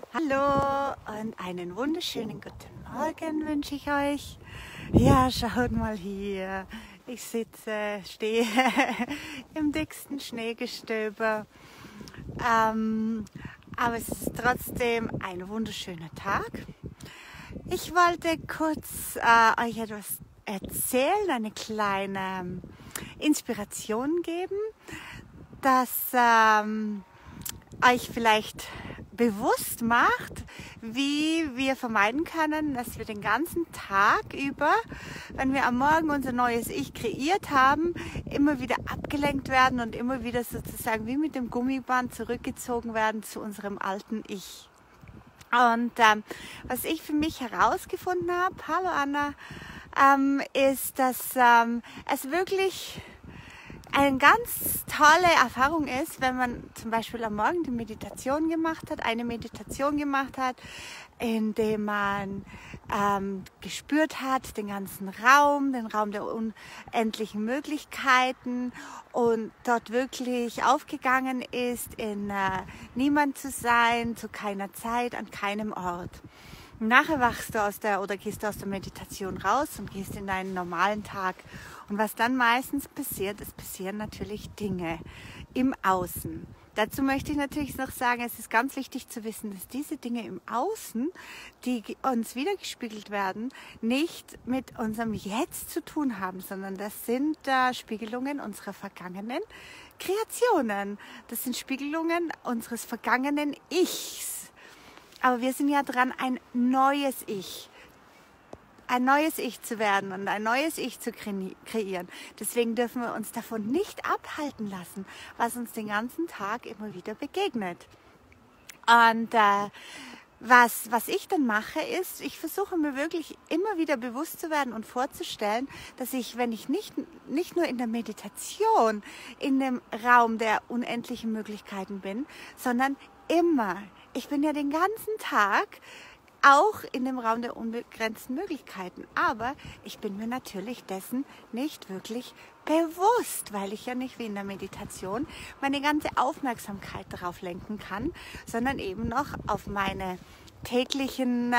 Hallo und einen wunderschönen guten Morgen wünsche ich euch. Ja, schaut mal hier. Ich stehe im dicksten Schneegestöber. Aber es ist trotzdem ein wunderschöner Tag. Ich wollte kurz euch etwas erzählen, eine kleine Inspiration geben, dass euch vielleicht bewusst macht, wie wir vermeiden können, dass wir den ganzen Tag über, wenn wir am Morgen unser neues Ich kreiert haben, immer wieder abgelenkt werden und immer wieder sozusagen wie mit dem Gummiband zurückgezogen werden zu unserem alten Ich. Und was ich für mich herausgefunden habe, hallo Anna, ist, dass es wirklich eine ganz tolle Erfahrung ist, wenn man zum Beispiel am Morgen eine Meditation gemacht hat, in dem man gespürt hat, den ganzen Raum, den Raum der unendlichen Möglichkeiten und dort wirklich aufgegangen ist, in niemand zu sein, zu keiner Zeit, an keinem Ort. Und nachher gehst du aus der Meditation raus und gehst in deinen normalen Tag. Und was dann meistens passiert, es passieren natürlich Dinge im Außen. Dazu möchte ich natürlich noch sagen, es ist ganz wichtig zu wissen, dass diese Dinge im Außen, die uns wiedergespiegelt werden, nicht mit unserem Jetzt zu tun haben, sondern das sind Spiegelungen unserer vergangenen Kreationen. Das sind Spiegelungen unseres vergangenen Ichs. Aber wir sind ja dran, ein neues Ich zu werden und ein neues Ich zu kreieren. Deswegen dürfen wir uns davon nicht abhalten lassen, was uns den ganzen Tag immer wieder begegnet. Und was ich dann mache, ist, ich versuche mir wirklich immer wieder bewusst zu werden und vorzustellen, dass ich, wenn ich nicht nur in der Meditation in dem Raum der unendlichen Möglichkeiten bin, sondern immer. Ich bin ja den ganzen Tag auch in dem Raum der unbegrenzten Möglichkeiten. Aber ich bin mir natürlich dessen nicht wirklich bewusst, weil ich ja nicht wie in der Meditation meine ganze Aufmerksamkeit darauf lenken kann, sondern eben noch auf meine täglichen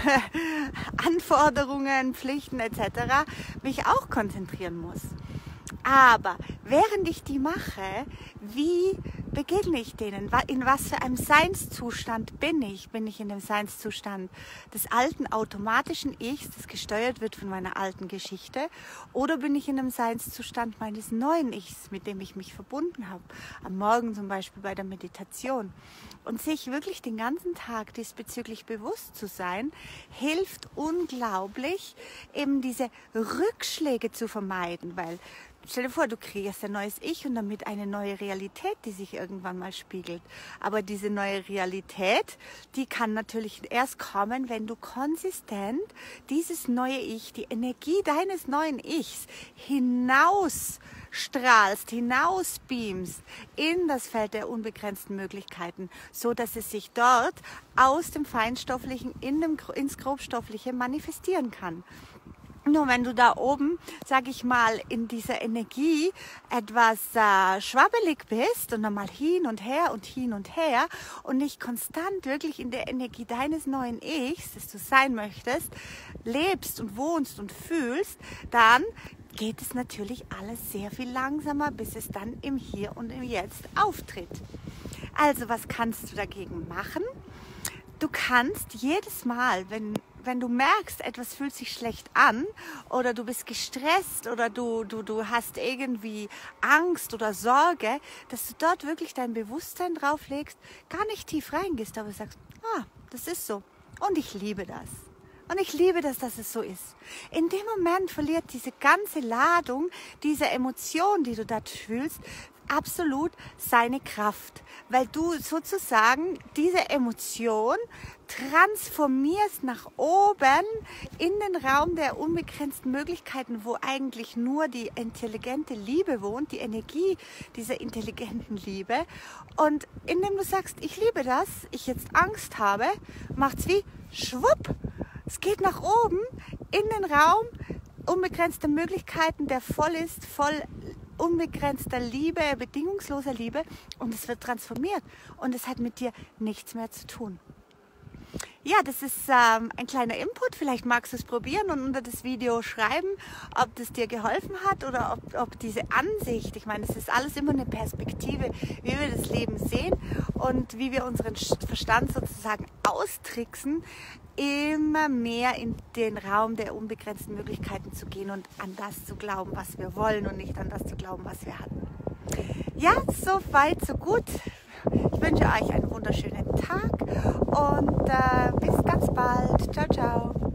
Anforderungen, Pflichten etc. mich auch konzentrieren muss. Aber während ich die mache, wie begegne ich denen? In was für einem Seinszustand bin ich? Bin ich in dem Seinszustand des alten automatischen Ichs, das gesteuert wird von meiner alten Geschichte? Oder bin ich in dem Seinszustand meines neuen Ichs, mit dem ich mich verbunden habe? Am Morgen zum Beispiel bei der Meditation. Und sich wirklich den ganzen Tag diesbezüglich bewusst zu sein, hilft unglaublich, eben diese Rückschläge zu vermeiden, weil stell dir vor, du kreierst ein neues Ich und damit eine neue Realität, die sich irgendwann mal spiegelt. Aber diese neue Realität, die kann natürlich erst kommen, wenn du konsistent dieses neue Ich, die Energie deines neuen Ichs hinausstrahlst, hinausbeamst in das Feld der unbegrenzten Möglichkeiten, so dass es sich dort aus dem Feinstofflichen ins Grobstoffliche manifestieren kann. Nur wenn du da oben, sag ich mal, in dieser Energie etwas schwabbelig bist und dann mal hin und her und nicht konstant wirklich in der Energie deines neuen Ichs, das du sein möchtest, lebst und wohnst und fühlst, dann geht es natürlich alles sehr viel langsamer, bis es dann im Hier und im Jetzt auftritt. Also was kannst du dagegen machen? Du kannst jedes Mal, wenn du merkst, etwas fühlt sich schlecht an oder du bist gestresst oder du hast irgendwie Angst oder Sorge, dass du dort wirklich dein Bewusstsein drauf legst, gar nicht tief reingehst, aber sagst, das ist so und ich liebe das. Und ich liebe das, dass es so ist. In dem Moment verliert diese ganze Ladung, diese Emotion, die du dort fühlst, absolut seine Kraft, weil du sozusagen diese Emotion transformierst nach oben in den Raum der unbegrenzten Möglichkeiten, wo eigentlich nur die intelligente Liebe wohnt, die Energie dieser intelligenten Liebe. Und indem du sagst, ich liebe das, ich jetzt Angst habe, macht's wie schwupp. Es geht nach oben in den Raum unbegrenzter Möglichkeiten, der voll ist, voll unbegrenzter Liebe, bedingungsloser Liebe und es wird transformiert und es hat mit dir nichts mehr zu tun. Ja, das ist ein kleiner Input. Vielleicht magst du es probieren und unter das Video schreiben, ob das dir geholfen hat oder ob diese Ansicht, ich meine, es ist alles immer eine Perspektive, wie wir das Leben sehen und wie wir unseren Verstand sozusagen austricksen, immer mehr in den Raum der unbegrenzten Möglichkeiten zu gehen und an das zu glauben, was wir wollen und nicht an das zu glauben, was wir hatten. Ja, so weit, so gut. Ich wünsche euch einen wunderschönen Tag und bis ganz bald. Ciao, ciao.